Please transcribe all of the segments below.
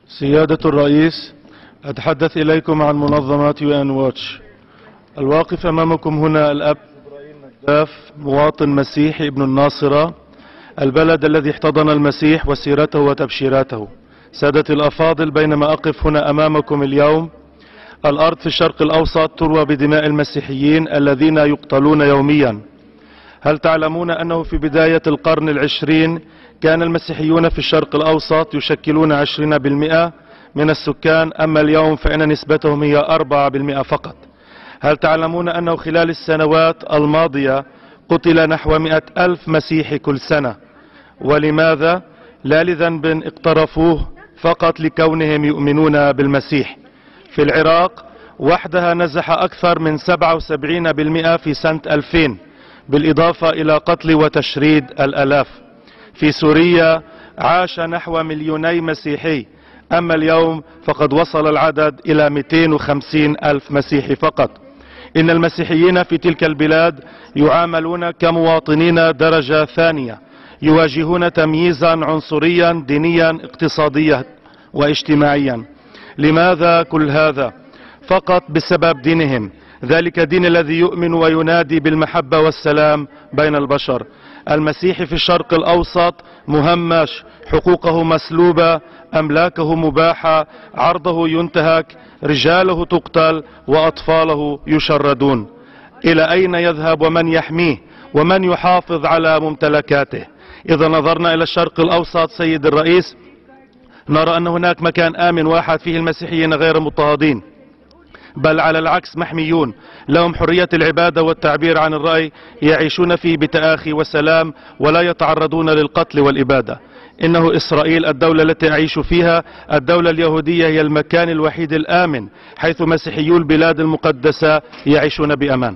سيادة الرئيس، أتحدث إليكم عن منظمة UN Watch. الواقف أمامكم هنا الأب إبراهيم نداف، مواطن مسيحي ابن الناصرة، البلد الذي احتضن المسيح وسيرته وتبشيراته. سادتي الأفاضل، بينما أقف هنا أمامكم اليوم، الأرض في الشرق الأوسط تروى بدماء المسيحيين الذين يقتلون يوميا. هل تعلمون أنه في بداية القرن العشرين كان المسيحيون في الشرق الأوسط يشكلون 20% من السكان، أما اليوم فإن نسبتهم هي 4% فقط؟ هل تعلمون أنه خلال السنوات الماضية قتل نحو 100,000 مسيحي كل سنة؟ ولماذا؟ لا لذنب اقترفوه، فقط لكونهم يؤمنون بالمسيح. في العراق وحدها نزح أكثر من 77% في سنة 2000، بالإضافة إلى قتل وتشريد الآلاف. في سوريا عاش نحو 2,000,000 مسيحي، أما اليوم فقد وصل العدد إلى 250,000 مسيحي فقط. إن المسيحيين في تلك البلاد يعاملون كمواطنين درجة ثانية، يواجهون تمييزا عنصريا دينيا اقتصاديا واجتماعيا. لماذا كل هذا؟ فقط بسبب دينهم، ذلك الدين الذي يؤمن وينادي بالمحبة والسلام بين البشر. المسيحي في الشرق الأوسط مهمش، حقوقه مسلوبة، أملاكه مباحة، عرضه ينتهك، رجاله تقتل، وأطفاله يشردون. إلى أين يذهب ومن يحميه ومن يحافظ على ممتلكاته؟ إذا نظرنا إلى الشرق الأوسط سيد الرئيس، نرى أن هناك مكان آمن واحد فيه المسيحيين غير مضطهدين، بل على العكس محميون، لهم حرية العبادة والتعبير عن الرأي، يعيشون فيه بتآخي وسلام ولا يتعرضون للقتل والإبادة. إنه إسرائيل الدولة التي أعيش فيها، الدولة اليهودية، هي المكان الوحيد الآمن حيث مسيحيو البلاد المقدسة يعيشون بأمان.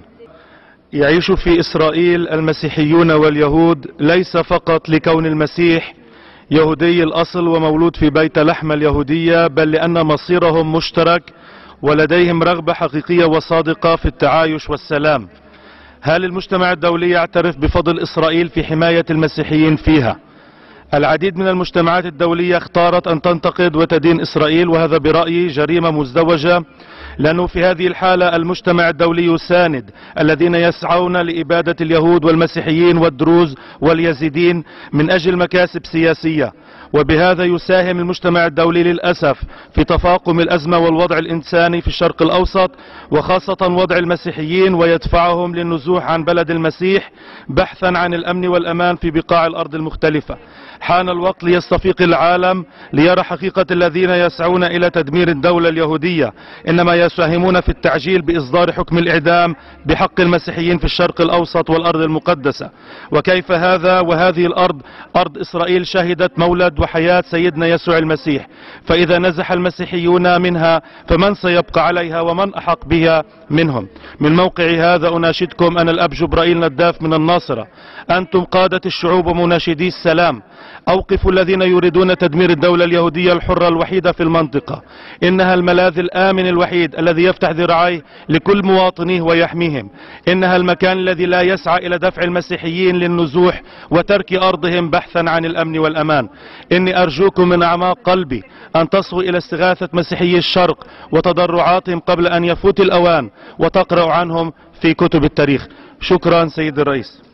يعيش في إسرائيل المسيحيون واليهود ليس فقط لكون المسيح يهودي الأصل ومولود في بيت لحم اليهودية، بل لأن مصيرهم مشترك ولديهم رغبة حقيقية وصادقة في التعايش والسلام. هل المجتمع الدولي يعترف بفضل إسرائيل في حماية المسيحيين فيها؟ العديد من المجتمعات الدولية اختارت أن تنتقد وتدين إسرائيل، وهذا برأيي جريمة مزدوجة، لأنه في هذه الحالة المجتمع الدولي يساند الذين يسعون لإبادة اليهود والمسيحيين والدروز واليزيدين من أجل مكاسب سياسية، وبهذا يساهم المجتمع الدولي للأسف في تفاقم الأزمة والوضع الإنساني في الشرق الأوسط، وخاصة وضع المسيحيين، ويدفعهم للنزوح عن بلد المسيح بحثا عن الأمن والأمان في بقاع الأرض المختلفة. حان الوقت ليستفيق العالم ليرى حقيقة الذين يسعون إلى تدمير الدولة اليهودية، إنما يساهمون في التعجيل بإصدار حكم الإعدام بحق المسيحيين في الشرق الأوسط والأرض المقدسة. وكيف هذا وهذه الأرض أرض إسرائيل شهدت مولد وحياة سيدنا يسوع المسيح، فإذا نزح المسيحيون منها فمن سيبقى عليها ومن أحق بها منهم؟ من موقع هذا أناشدكم أنا الأب جبرائيل نداف من الناصرة، أنتم قادة الشعوب ومناشدي السلام، أوقفوا الذين يريدون تدمير الدولة اليهودية الحرة الوحيدة في المنطقة. إنها الملاذ الآمن الوحيد الذي يفتح ذراعيه لكل مواطنيه ويحميهم. إنها المكان الذي لا يسعى إلى دفع المسيحيين للنزوح وترك أرضهم بحثا عن الأمن والأمان. إني أرجوكم من أعماق قلبي أن تصغوا إلى استغاثة مسيحيي الشرق وتضرعاتهم قبل أن يفوت الأوان، وتقرأوا عنهم في كتب التاريخ. شكرا سيد الرئيس.